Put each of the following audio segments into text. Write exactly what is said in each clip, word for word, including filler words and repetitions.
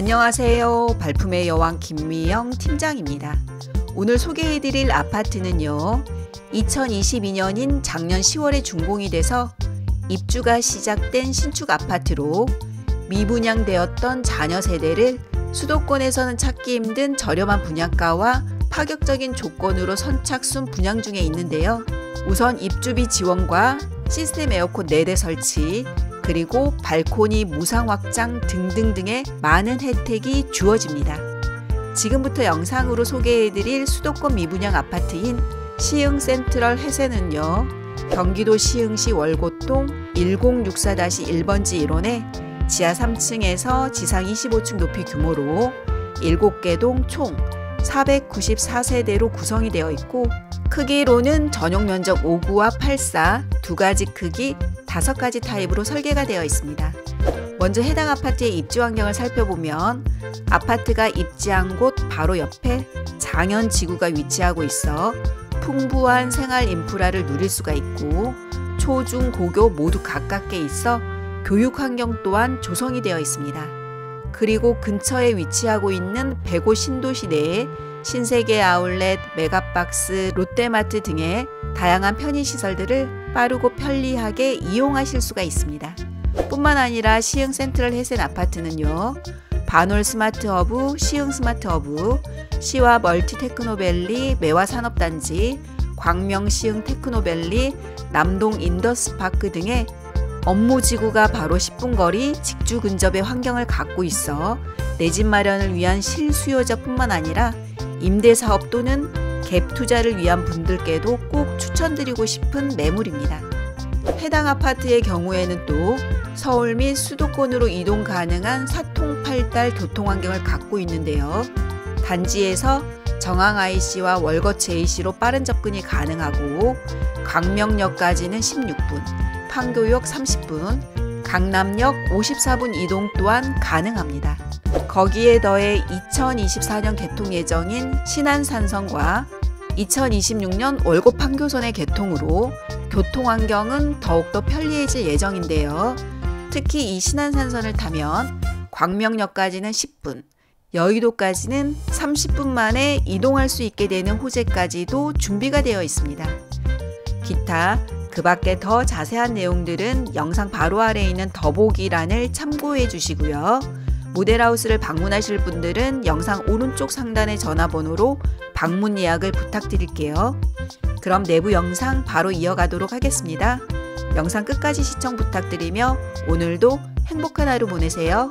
안녕하세요. 발품의 여왕 김미영 팀장입니다. 오늘 소개해드릴 아파트는요, 이천이십이 년인 작년 시월에 준공이 돼서 입주가 시작된 신축 아파트로 미분양되었던 자녀 세대를 수도권에서는 찾기 힘든 저렴한 분양가와 파격적인 조건으로 선착순 분양 중에 있는데요. 우선 입주비 지원과 시스템 에어컨 네 대 설치, 그리고 발코니 무상 확장 등등등의 많은 혜택이 주어집니다. 지금부터 영상으로 소개해드릴 수도권 미분양 아파트인 시흥 센트럴 회세는요, 경기도 시흥시 월곶동 일공육사 일 번지 일원에 지하 삼 층에서 지상 이십오 층 높이 규모로 일곱 개 동 총 사백구십사 세대로 구성이 되어 있고, 크기로는 전용 면적 오 구와 팔 사 두 가지 크기 다섯 가지 타입으로 설계가 되어 있습니다. 먼저 해당 아파트의 입지 환경을 살펴보면 아파트가 입지한 곳 바로 옆에 장현지구가 위치하고 있어 풍부한 생활 인프라를 누릴 수가 있고, 초, 중, 고교 모두 가깝게 있어 교육 환경 또한 조성이 되어 있습니다. 그리고 근처에 위치하고 있는 백오 신도시 내에 신세계 아울렛, 메가박스, 롯데마트 등의 다양한 편의시설들을 빠르고 편리하게 이용하실 수가 있습니다. 뿐만 아니라 시흥 센트럴 해센 아파트는요, 반월 스마트허브, 시흥 스마트허브, 시와 멀티 테크노밸리, 매화 산업단지, 광명 시흥 테크노밸리, 남동 인더스파크 등의 업무지구가 바로 십 분 거리 직주 근접의 환경을 갖고 있어 내 집 마련을 위한 실수요자 뿐만 아니라 임대사업 또는 갭 투자를 위한 분들께도 꼭 추천드리고 싶은 매물입니다. 해당 아파트의 경우에는 또 서울 및 수도권으로 이동 가능한 사통팔달 교통환경을 갖고 있는데요. 단지에서 정항 아이씨와 월거치 에이씨로 빠른 접근이 가능하고, 광명역까지는 십육 분, 판교역 삼십 분, 강남역 오십사 분 이동 또한 가능합니다. 거기에 더해 이천이십사 년 개통 예정인 신안산성과 이천이십육 년 월곶 판교선의 개통으로 교통환경은 더욱더 편리해질 예정인데요. 특히 이 신안산선을 타면 광명역까지는 십 분, 여의도까지는 삼십 분 만에 이동할 수 있게 되는 호재까지도 준비가 되어 있습니다. 기타 그 밖에 더 자세한 내용들은 영상 바로 아래에 있는 더보기란을 참고해 주시고요. 모델하우스를 방문하실 분들은 영상 오른쪽 상단의 전화번호로 방문 예약을 부탁드릴게요. 그럼 내부 영상 바로 이어가도록 하겠습니다. 영상 끝까지 시청 부탁드리며 오늘도 행복한 하루 보내세요.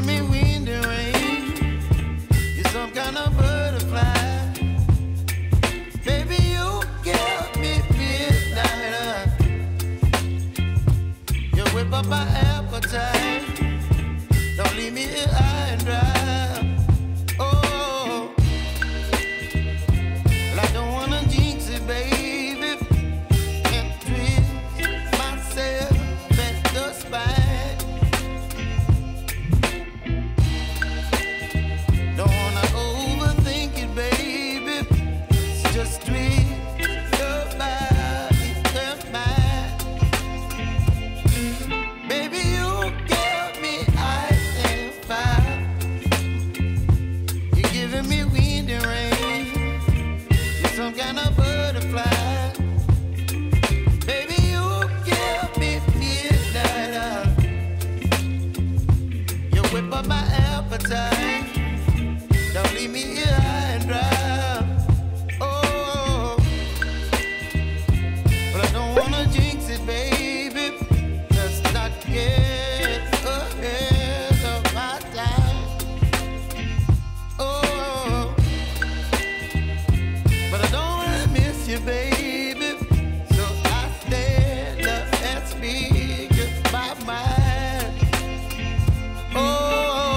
giving me wind and rain. You're some kind of butterfly. Baby, you give me midnight. You whip up my appetite. Don't leave me here high and dry. Oh, well, I don't wanna jinx it, baby. Can't twist myself at the spine. Don't wanna overthink it, baby. It's just twist your body and mine. Baby, you give me ice and fire. You're giving me wind and rain. You're some kind of butterfly. Baby, you give me midnight. You whip up my appetite. Don't leave me here high and dry. Oh, but I don't wanna jinx it, baby. Let's not get ahead of my time. Oh, but I don't wanna miss you, baby. So I stand up and speak my mind. Oh.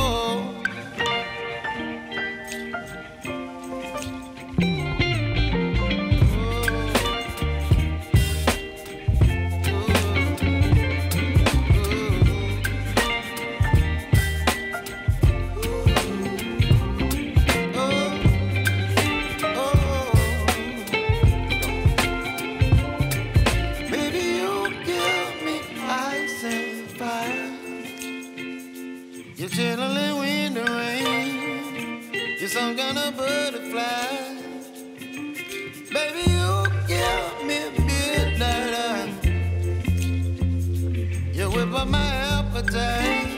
Baby, you give me ice and fire. You're chilling wind and rain. You're some kind of butterfly. Baby, you give me midnight. You whip up my appetite.